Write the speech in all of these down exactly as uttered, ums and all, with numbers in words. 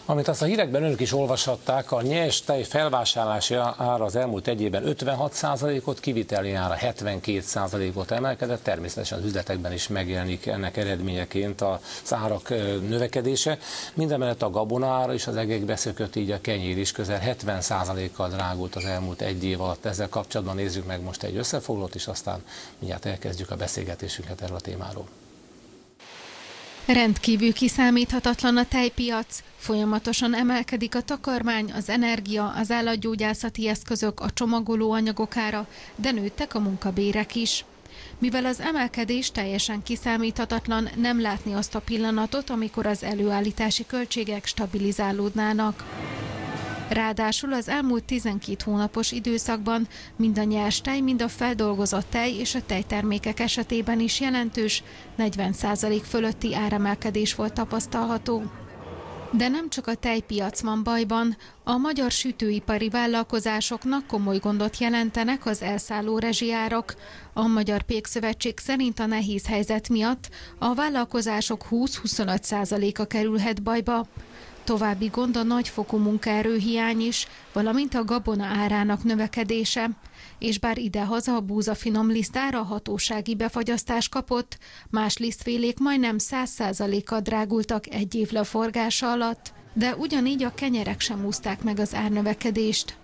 Amit azt a hírekben önök is olvashatták, a nyers tej felvásárlási ára az elmúlt egy évben ötvenhat százalékot, kiviteli ára hetvenkét százalékot emelkedett, természetesen az üzletekben is megjelenik ennek eredményeként az árak növekedése. Mindemellett a gabona ára és az egekbe szökött, így a kenyér is közel hetven százalékkal drágult az elmúlt egy év alatt. Ezzel kapcsolatban nézzük meg most egy összefoglalót, és aztán mindjárt elkezdjük a beszélgetésünket erről a témáról. Rendkívül kiszámíthatatlan a tejpiac, folyamatosan emelkedik a takarmány, az energia, az állatgyógyászati eszközök, a csomagolóanyagok ára, de nőttek a munkabérek is. Mivel az emelkedés teljesen kiszámíthatatlan, nem látni azt a pillanatot, amikor az előállítási költségek stabilizálódnának. Ráadásul az elmúlt tizenkét hónapos időszakban mind a nyers tej, mind a feldolgozott tej és a tejtermékek esetében is jelentős, negyven százalék fölötti áremelkedés volt tapasztalható. De nem csak a tejpiac van bajban, a magyar sütőipari vállalkozásoknak komoly gondot jelentenek az elszálló rezsiárak. A Magyar Pékszövetség szerint a nehéz helyzet miatt a vállalkozások húsz-huszonöt százaléka kerülhet bajba. További gond a nagyfokú munkaerőhiány is, valamint a gabona árának növekedése. És bár idehaza a búzafinom lisztára hatósági befagyasztás kapott, más lisztfélék majdnem száz százalékkal drágultak egy év leforgása alatt, de ugyanígy a kenyerek sem úszták meg az árnövekedést.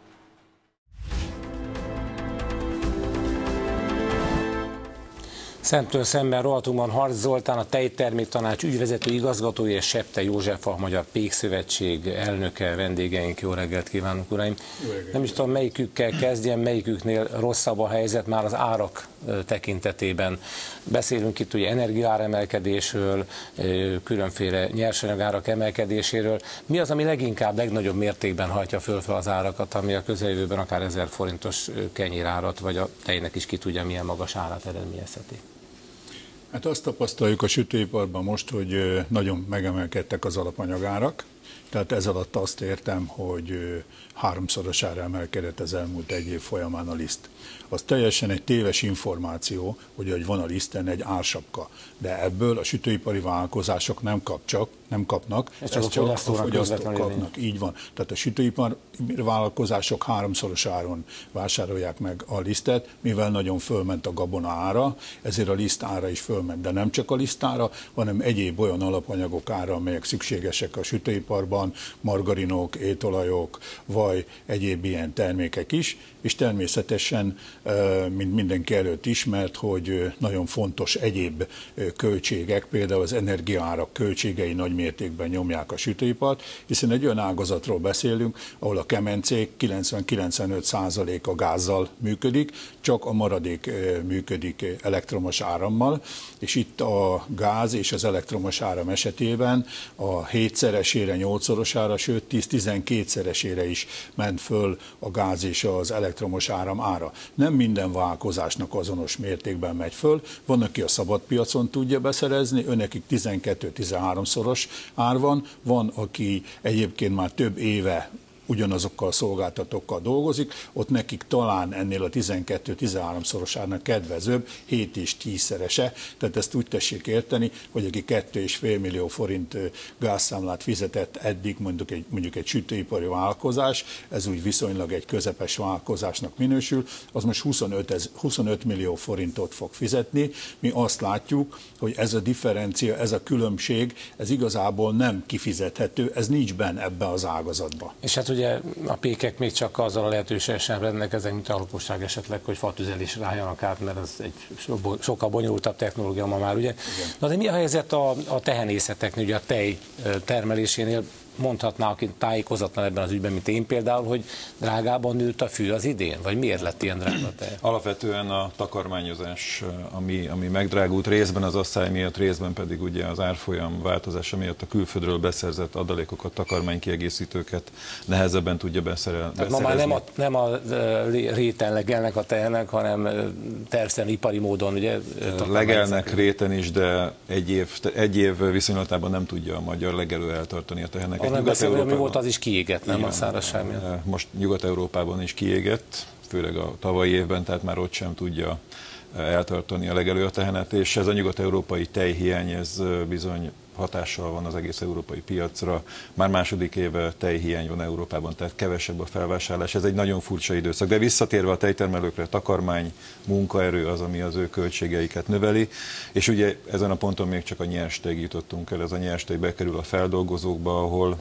Szemtől szemben rovatunkban Harc Zoltán, a Tejterméktanács ügyvezető igazgatója, és Septe József, a Magyar Pékszövetség elnöke, vendégeink. Jó reggelt kívánok, uraim! Jó reggelt. Nem is tudom, melyikükkel kezdjen, melyiküknél rosszabb a helyzet már az árak tekintetében. Beszélünk itt ugye energiaáremelkedésről, különféle nyersanyagárak emelkedéséről. Mi az, ami leginkább, legnagyobb mértékben hajtja föl fel az árakat, ami a közeljövőben akár ezer forintos kenyérárat, vagy a tejnek is ki tudja milyen magas árát eredményezheti? Hát azt tapasztaljuk a sütőiparban most, hogy nagyon megemelkedtek az alapanyagárak. Tehát ez alatt azt értem, hogy háromszorosára emelkedett az elmúlt egy év folyamán a liszt. Az teljesen egy téves információ, hogy, hogy van a liszten egy ársapka, de ebből a sütőipari vállalkozások nem, kap csak, nem kapnak, ez csak, csak a fogyasztók kapnak. Így van. Tehát a sütőipari vállalkozások háromszoros áron vásárolják meg a lisztet, mivel nagyon fölment a gabona ára, ezért a liszt ára is fölment, de nem csak a liszt ára, hanem egyéb olyan alapanyagok ára, amelyek szükségesek a sütőiparban, margarinok, étolajok, vaj, egyéb ilyen termékek is, és természetesen, mint mindenki előtt ismert, hogy nagyon fontos egyéb költségek, például az energiaárak költségei nagy mértékben nyomják a sütőipart, hiszen egy olyan ágazatról beszélünk, ahol a kemencék kilencven-kilencvenöt százaléka gázzal működik, csak a maradék működik elektromos árammal, és itt a gáz és az elektromos áram esetében a hétszeresére, nyolcszorosára, sőt tíz-tizenkétszeresére is ment föl a gáz és az elektromos áram ára. Nem minden vállalkozásnak azonos mértékben megy föl, van, aki a szabadpiacon tudja beszerezni, önekik tizenkét-tizenháromszoros ár van, van, aki egyébként már több éve ugyanazokkal a szolgáltatókkal dolgozik, ott nekik talán ennél a tizenkét-tizenháromszorosának kedvezőbb, hét és tízszerese, tehát ezt úgy tessék érteni, hogy aki két és fél millió forint gázszámlát fizetett eddig mondjuk egy, mondjuk egy sütőipari vállalkozás, ez úgy viszonylag egy közepes vállalkozásnak minősül, az most huszonöt, huszonöt millió forintot fog fizetni. Mi azt látjuk, hogy ez a differencia, ez a különbség, ez igazából nem kifizethető, ez nincs benne ebbe az ágazatba. És hát ugye a pékek még csak azzal a lehetőséggel sem rendelkeznek, mint a alaposság esetleg, hogy fatüzelésre álljanak át, mert ez egy sokkal bonyolultabb technológia ma már, ugye? Igen. Na de mi a helyzet a, a tehenészeteknél, ugye a tej termelésénél? Mondhatná, aki tájékozatlan ebben az ügyben, mint én például, hogy drágában nőtt a fű az idén? Vagy miért lett ilyen drága tej? Alapvetően a takarmányozás, ami, ami megdrágult részben az asszály miatt, részben pedig ugye az árfolyam változása miatt a külföldről beszerzett adalékokat, takarmánykiegészítőket nehezebben tudja beszerelni. Tehát ma már nem a, nem a réten legelnek a tehenek, hanem természetesen ipari módon, ugye? Legelnek réten is, de egy év, egy év viszonylatában nem tudja a magyar legelő eltartani a tehenek. Nem beszélve, mi volt, az is kiégett, nem a szárazság miatt? Most Nyugat-Európában is kiégett, főleg a tavalyi évben, tehát már ott sem tudja eltartani a legelő a tehenet, és ez a nyugat-európai tejhiány, ez bizony hatással van az egész európai piacra. Már második éve tejhiány van Európában, tehát kevesebb a felvásárlás. Ez egy nagyon furcsa időszak. De visszatérve a tejtermelőkre, takarmány, munkaerő az, ami az ő költségeiket növeli. És ugye ezen a ponton még csak a nyerstejig jutottunk el. Ez a nyerstej bekerül a feldolgozókba, ahol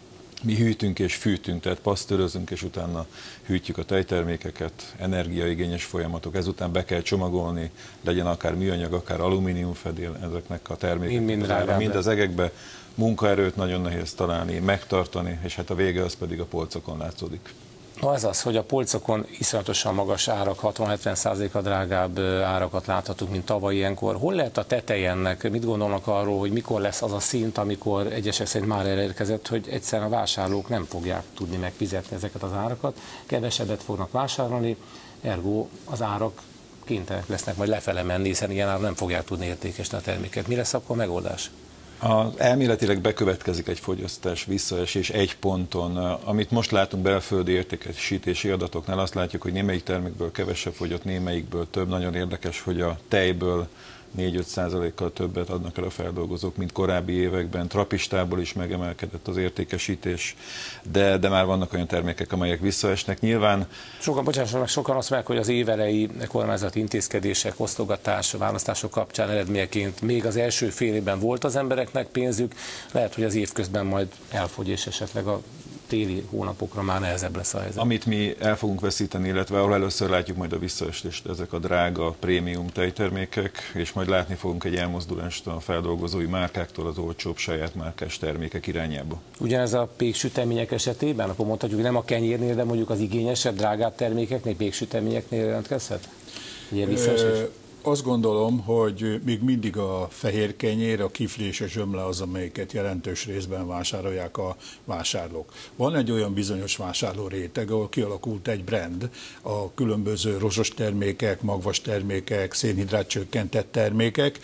mi hűtünk és fűtünk, tehát pasztőrözünk, és utána hűtjük a tejtermékeket, energiaigényes folyamatok, ezután be kell csomagolni, legyen akár műanyag, akár alumíniumfedél ezeknek a termékeknek, mind, mind, mind az egekbe. Munkaerőt nagyon nehéz találni, megtartani, és hát a vége az pedig a polcokon látszódik. No, ez az, hogy a polcokon iszonyatosan magas árak, hatvan-hetven százaléka drágább árakat láthatunk, mint tavaly ilyenkor. Hol lehet a teteje ennek? Mit gondolnak arról, hogy mikor lesz az a szint, amikor egyesek szerint már elérkezett, hogy egyszerűen a vásárlók nem fogják tudni megfizetni ezeket az árakat, kevesebbet fognak vásárolni, ergo az árak kénytelenek lesznek majd lefele menni, hiszen ilyen áron nem fogják tudni értékesíteni a terméket. Mi lesz akkor a megoldás? Az elméletileg bekövetkezik egy fogyasztás visszaesés egy ponton. Amit most látunk belföldi értékesítési adatoknál, azt látjuk, hogy némelyik termékből kevesebb fogyott, némelyikből több. Nagyon érdekes, hogy a tejből négy-öt százalékkal többet adnak el a feldolgozók, mint korábbi években. Trapistából is megemelkedett az értékesítés, de, de már vannak olyan termékek, amelyek visszaesnek. Nyilván... Sokan, bocsánat, sokan azt mondják, hogy az évelei kormányzati intézkedések, osztogatás, választások kapcsán eredményeként még az első fél évben volt az embereknek pénzük, lehet, hogy az év közben majd elfogy, és esetleg a téli hónapokra már nehezebb lesz a helyzet. Amit mi el fogunk veszíteni, illetve ahol először látjuk majd a visszaesést, ezek a drága prémium tejtermékek, és majd látni fogunk egy elmozdulást a feldolgozói márkáktól az olcsóbb saját márkás termékek irányába. Ugyanez a péksütemények esetében, akkor mondhatjuk, hogy nem a kenyérnél, de mondjuk az igényesebb, drágább termékeknél, péksüteményeknél jelentkezhet? Ilyen visszaesés? Azt gondolom, hogy még mindig a fehér kenyér, a kifli és a zsömle az, amelyiket jelentős részben vásárolják a vásárlók. Van egy olyan bizonyos vásárló réteg, ahol kialakult egy brand, a különböző rozsos termékek, magvas termékek, szénhidrát csökkentett termékek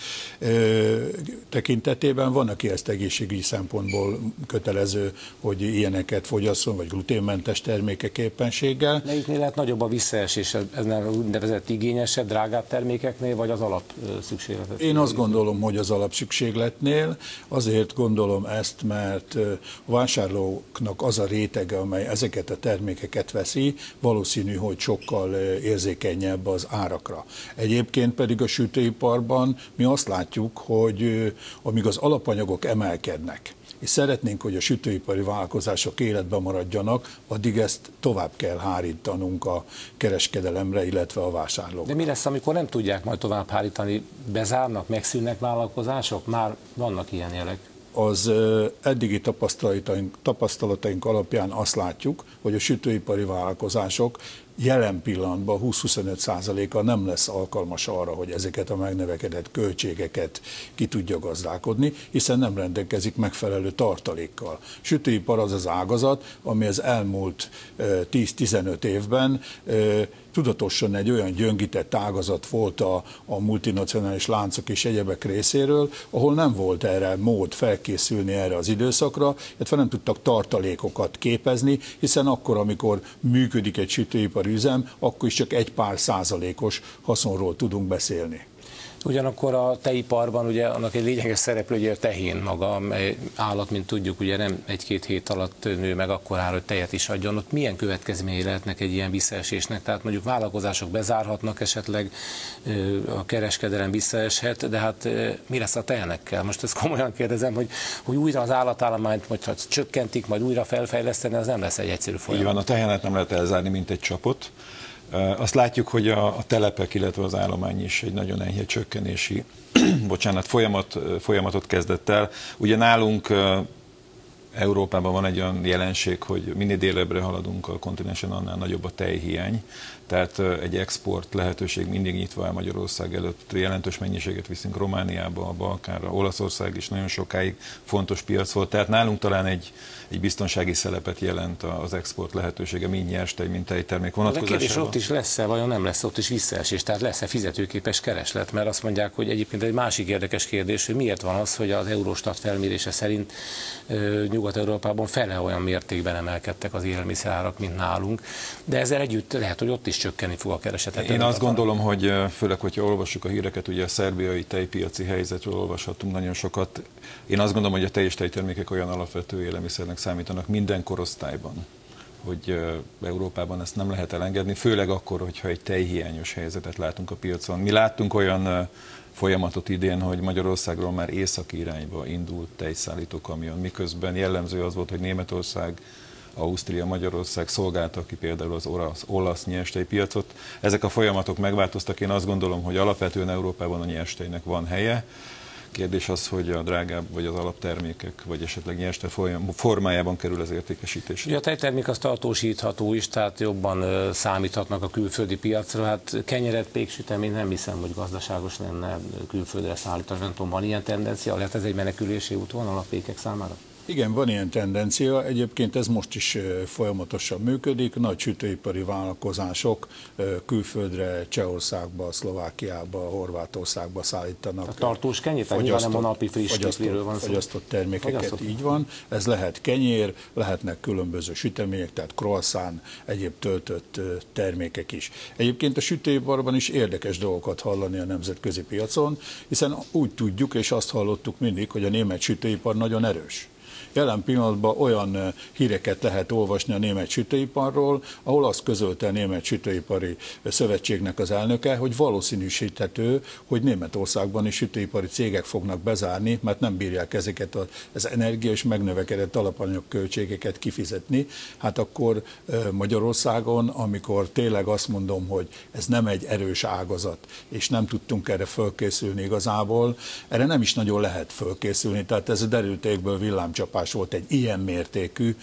tekintetében. Van, aki ezt egészségügyi szempontból kötelező, hogy ilyeneket fogyasszon, vagy gluténmentes termékek éppenséggel. Melyiknél lehet nagyobb a visszaesés, ez nem úgynevezett igényesebb, drágább termékeknél, vagy az alap szükségletet? Én azt gondolom, hogy az alapszükségletnél. Azért gondolom ezt, mert a vásárlóknak az a rétege, amely ezeket a termékeket veszi, valószínű, hogy sokkal érzékenyebb az árakra. Egyébként pedig a sütőiparban mi azt látjuk, hogy amíg az alapanyagok emelkednek, és szeretnénk, hogy a sütőipari vállalkozások életben maradjanak, addig ezt tovább kell hárítanunk a kereskedelemre, illetve a vásárlókra. De mi lesz, amikor nem tudják majd tovább hárítani? Bezárnak, megszűnnek vállalkozások? Már vannak ilyen jelek. Az eddigi tapasztalataink, tapasztalataink alapján azt látjuk, hogy a sütőipari vállalkozások jelen pillanatban húsz-huszonöt százaléka nem lesz alkalmas arra, hogy ezeket a megnövekedett költségeket ki tudja gazdálkodni, hiszen nem rendelkezik megfelelő tartalékkal. Sütőipar az az ágazat, ami az elmúlt tíz-tizenöt évben tudatosan egy olyan gyöngített ágazat volt a, a multinacionális láncok és egyebek részéről, ahol nem volt erre mód felkészülni erre az időszakra, illetve nem tudtak tartalékokat képezni, hiszen akkor, amikor működik egy sütőipari üzem, akkor is csak egy pár százalékos haszonról tudunk beszélni. Ugyanakkor a tejiparban ugye annak egy lényeges szereplő, ugye a tehén maga, amely állat, mint tudjuk, ugye nem egy-két hét alatt nő meg akkorára, hogy tejet is adjon. Ott milyen következményei lehetnek egy ilyen visszaesésnek? Tehát mondjuk vállalkozások bezárhatnak esetleg, a kereskedelem visszaeshet, de hát mi lesz a tehenekkel? Most ezt komolyan kérdezem, hogy, hogy újra az állatállományt majd ha csökkentik, majd újra felfejleszteni, az nem lesz egy egyszerű folyamat. Így van, a tehenet nem lehet elzárni, mint egy csapot. Azt látjuk, hogy a, a telepek, illetve az állomány is egy nagyon enyhe csökkenési bocsánat, folyamat, folyamatot kezdett el. Ugye nálunk Európában van egy olyan jelenség, hogy minél délebbre haladunk a kontinensen, annál nagyobb a tejhiány. Tehát egy export lehetőség mindig nyitva el Magyarország előtt. Jelentős mennyiséget viszünk Romániába, a Balkánra, Olaszország is nagyon sokáig fontos piac volt. Tehát nálunk talán egy, egy biztonsági szelepet jelent az export lehetősége, mind nyerstej, mind tejtermék vonatkozásában. De kérdés, ott is lesz-e, vajon nem lesz ott is visszaesés? Tehát lesz-e fizetőképes kereslet? Mert azt mondják, hogy egyébként egy másik érdekes kérdés, hogy miért van az, hogy az Eurostat felmérése szerint Nyugat-Európában fele olyan mértékben emelkedtek az élelmiszerárak, mint nálunk, de ezzel együtt lehet, hogy ott is csökkenni fog a kereset. Én azt gondolom, hogy főleg, hogyha olvassuk a híreket, ugye a szerbiai tejpiaci helyzetről olvashattunk nagyon sokat. Én azt gondolom, hogy a tej és tejtermékek olyan alapvető élelmiszernek számítanak minden korosztályban, hogy Európában ezt nem lehet elengedni, főleg akkor, hogyha egy tejhiányos helyzetet látunk a piacon. Mi láttunk olyan folyamatot idén, hogy Magyarországról már északi irányba indult tejszállító kamion, miközben jellemző az volt, hogy Németország, Ausztria, Magyarország szolgálta ki például az olasz, olasz nyerstejpiacot. Ezek a folyamatok megváltoztak, én azt gondolom, hogy alapvetően Európában a nyerstejnek van helye. Kérdés az, hogy a drágább vagy az alaptermékek, vagy esetleg nyerste formájában kerül az értékesítésre. A tejtermék az tartósítható is, tehát jobban számíthatnak a külföldi piacra. Hát kenyeret, péksüteményt nem hiszem, hogy gazdaságos lenne külföldre szállítani. Nem tudom, van ilyen tendencia? Lehet ez egy menekülési útvonal a pékek számára? Igen, van ilyen tendencia. Egyébként ez most is folyamatosan működik. Nagy sütőipari vállalkozások külföldre, Csehországba, Szlovákiába, Horvátországba szállítanak. A tartós kenyér, tehát nyilván nem a napi friss kifliről van szó. Fagyasztott termékeket, fagyasztott. Így van. Ez lehet kenyér, lehetnek különböző sütemények, tehát croissant, egyéb töltött termékek is. Egyébként a sütőiparban is érdekes dolgokat hallani a nemzetközi piacon, hiszen úgy tudjuk, és azt hallottuk mindig, hogy a német sütőipar nagyon erős. Jelen pillanatban olyan híreket lehet olvasni a német sütőiparról, ahol azt közölte a Német Sütőipari Szövetségnek az elnöke, hogy valószínűsíthető, hogy Németországban is sütőipari cégek fognak bezárni, mert nem bírják ezeket az energia és megnövekedett alapanyagköltségeket kifizetni. Hát akkor Magyarországon, amikor tényleg azt mondom, hogy ez nem egy erős ágazat, és nem tudtunk erre fölkészülni igazából, erre nem is nagyon lehet fölkészülni, tehát ez a derültékből villámcsapás volt egy ilyen mértékű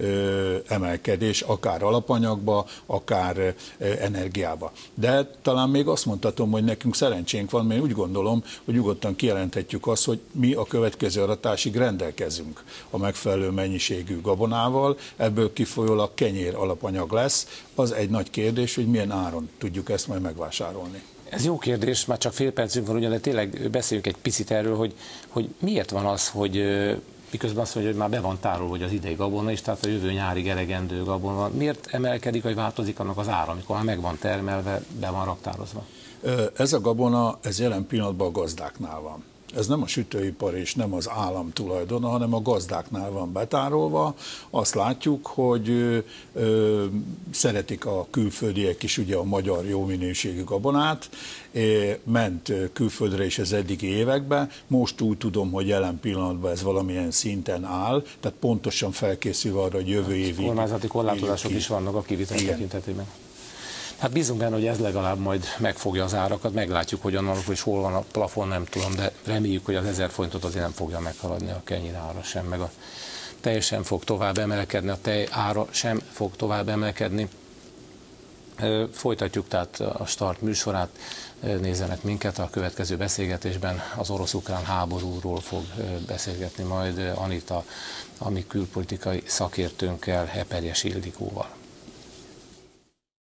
ö, emelkedés, akár alapanyagba, akár ö, energiába. De talán még azt mondhatom, hogy nekünk szerencsénk van, mert úgy gondolom, hogy nyugodtan kijelenthetjük azt, hogy mi a következő aratásig rendelkezünk a megfelelő mennyiségű gabonával, ebből kifolyólag kenyér alapanyag lesz. Az egy nagy kérdés, hogy milyen áron tudjuk ezt majd megvásárolni. Ez jó kérdés, már csak fél percünk van, ugyan, de tényleg beszéljünk egy picit erről, hogy, hogy miért van az, hogy miközben azt mondja, hogy már be van tárolva, hogy az idei gabona is, tehát a jövő nyárig elegendő gabona. Miért emelkedik, vagy változik annak az ára, amikor már meg van termelve, be van raktározva? Ez a gabona, ez jelen pillanatban a gazdáknál van. Ez nem a sütőipar és nem az állam tulajdona, hanem a gazdáknál van betárolva. Azt látjuk, hogy ö, ö, szeretik a külföldiek is ugye a magyar jó minőségű gabonát, é, ment külföldre is az eddigi években, most úgy tudom, hogy jelen pillanatban ez valamilyen szinten áll, tehát pontosan felkészülve arra, hogy jövő évig... Kormányzati korlátozások is vannak a kivitel tekintetében. Hát bízunk benne, hogy ez legalább majd megfogja az árakat, meglátjuk, hogy annak, hogy hol van a plafon, nem tudom, de reméljük, hogy az ezer forintot azért nem fogja meghaladni a kenyér ára sem, meg a tej sem fog tovább emelkedni, a tej ára sem fog tovább emelkedni. Folytatjuk tehát a Start műsorát, nézzenek minket, a következő beszélgetésben az orosz-ukrán háborúról fog beszélgetni majd Anita, a mi külpolitikai szakértőnkkel, Eperjes Ildikóval.